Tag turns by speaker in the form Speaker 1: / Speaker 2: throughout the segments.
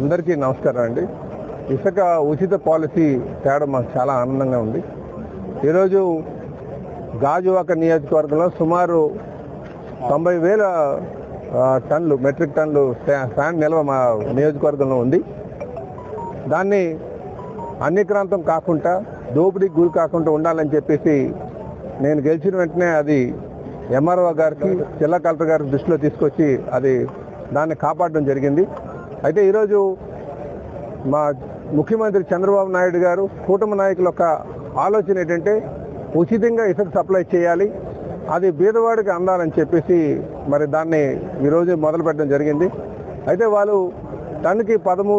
Speaker 1: అందరికీ నమస్కారం అండి. ఇసుక ఉచిత పాలసీ తేడం మాకు చాలా ఆనందంగా ఉంది. ఈరోజు గాజువాక నియోజకవర్గంలో సుమారు 90,000 టన్నులు మెట్రిక్ టన్నులు శాండ్ నిల్వ మా నియోజకవర్గంలో ఉంది. దాన్ని అన్యక్రాంతం కాకుండా దోపిడీకి గురి కాకుండా ఉండాలని చెప్పేసి నేను గెలిచిన వెంటనే అది ఎంఆర్ఓ గారికి జిల్లా కలెక్టర్ గారికి దృష్టిలో తీసుకొచ్చి దాన్ని కాపాడడం జరిగింది. అయితే ఈరోజు మా ముఖ్యమంత్రి చంద్రబాబు నాయుడు గారు కూటమి నాయకుల యొక్క ఆలోచన ఏంటంటే ఉచితంగా ఇసుక సప్లై చేయాలి, అది బీదవాడికి అందాలని చెప్పేసి మరి దాన్ని ఈరోజు మొదలుపెట్టడం జరిగింది. అయితే వాళ్ళు టన్నుకి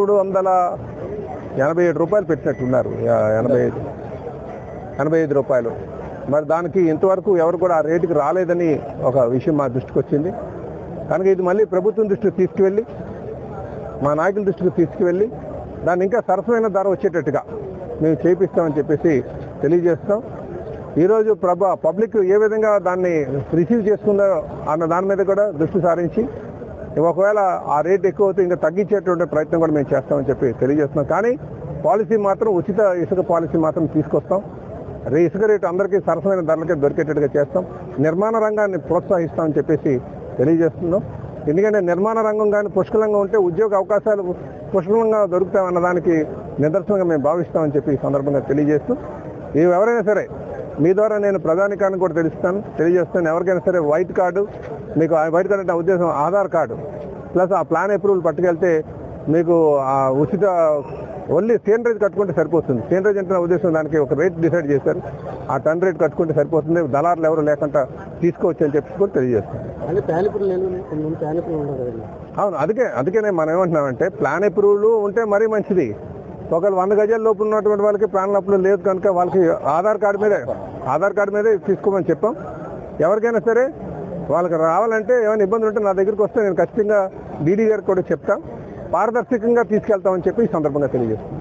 Speaker 1: 1,387 రూపాయలు పెట్టినట్టున్నారు, 85 రూపాయలు. మరి దానికి ఇంతవరకు ఎవరు కూడా ఆ రేటుకి రాలేదని ఒక విషయం మా దృష్టికి వచ్చింది. కనుక ఇది మళ్ళీ ప్రభుత్వం దృష్టికి తీసుకువెళ్ళి మా నాయకుల దృష్టికి తీసుకువెళ్ళి దాన్ని ఇంకా సరసమైన ధర వచ్చేటట్టుగా మేము చేపిస్తామని చెప్పేసి తెలియజేస్తాం. ఈరోజు పబ్లిక్ ఏ విధంగా దాన్ని రిసీవ్ చేసుకుందో అన్న దాని మీద కూడా దృష్టి సారించి ఒకవేళ ఆ రేట్ ఎక్కువ అవుతే ఇంకా తగ్గించేటువంటి ప్రయత్నం కూడా మేము చేస్తామని చెప్పి తెలియజేస్తున్నాం. కానీ పాలసీ మాత్రం ఉచిత ఇసుక పాలసీ మాత్రం తీసుకొస్తాం. ఇసుక రేటు అందరికీ సరసమైన ధరలకే దొరికేటట్టుగా చేస్తాం. నిర్మాణ రంగాన్ని ప్రోత్సహిస్తామని చెప్పేసి తెలియజేస్తున్నాం. ఎందుకంటే నిర్మాణ రంగం కానీ పుష్కలంగా ఉంటే ఉద్యోగ అవకాశాలు పుష్కలంగా దొరుకుతామన్న దానికి నిదర్శనంగా మేము భావిస్తామని చెప్పి ఈ సందర్భంగా తెలియజేస్తూ ఎవరైనా సరే మీ ద్వారా నేను ప్రధానికాన్ని కూడా తెలియజేస్తాను. ఎవరికైనా సరే వైట్ కార్డు, మీకు వైట్ కార్డు అంటే ఉద్దేశం ఆధార్ కార్డు ప్లస్ ఆ ప్లాన్ అప్రూవల్ పట్టుకెళ్తే మీకు ఆ ఉచిత ఓన్లీ సీనరేజ్ కట్టుకుంటే సరిపోతుంది. సీనరేజ్ అంటే ఉద్దేశం దానికి ఒక రేట్ డిసైడ్ చేశారు, ఆ టన్ రేట్ కట్టుకుంటే సరిపోతుంది, దళారులు ఎవరు లేకుండా తీసుకోవచ్చు అని చెప్పి కూడా తెలియజేస్తాను. అవును, అందుకనే మనం ఏమంటున్నామంటే ప్లాన్ అప్రూవల్ ఉంటే మరీ మంచిది. ఒకవేళ 100 గజాల లోపు ఉన్నటువంటి వాళ్ళకి ప్లాన్ అప్రూవల్ లేదు కనుక వాళ్ళకి ఆధార్ కార్డు మీదే తీసుకోమని చెప్పాం. ఎవరికైనా సరే వాళ్ళకి రావాలంటే ఏమైనా ఇబ్బందులు ఉంటే నా దగ్గరికి వస్తే నేను ఖచ్చితంగా డీడీ గారికి కూడా చెప్తాం, పారదర్శకంగా తీసుకెళ్తామని చెప్పి ఈ సందర్భంగా తెలియజేస్తాం.